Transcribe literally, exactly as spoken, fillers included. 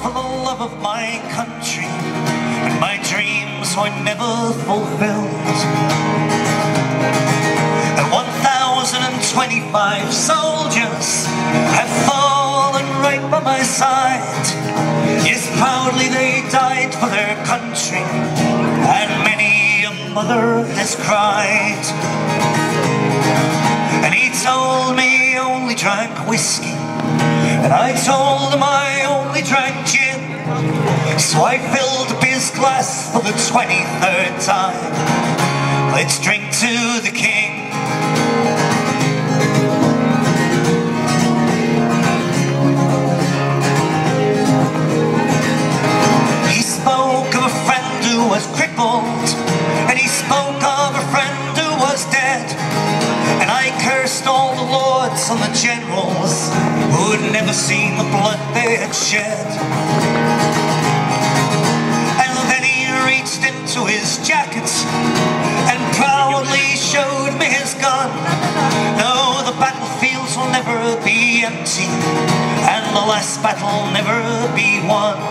for the love of my country, and my dreams were never fulfilled. And one thousand twenty-five soldiers have fallen right by my side. Yes, proudly they died for their country, and many a mother has cried. And he told me I only drank whiskey, and I told him I only drank gin. So I filled up his glass for the twenty-third time. Let's drink to the King. He spoke of a friend who was crippled, and he spoke of a friend who was dead. And I cursed all the lords and the generals who had never seen the blood they had shed. And then he reached into his jacket and proudly showed me his gun. No, the battlefields will never be empty, and the last battle never be won.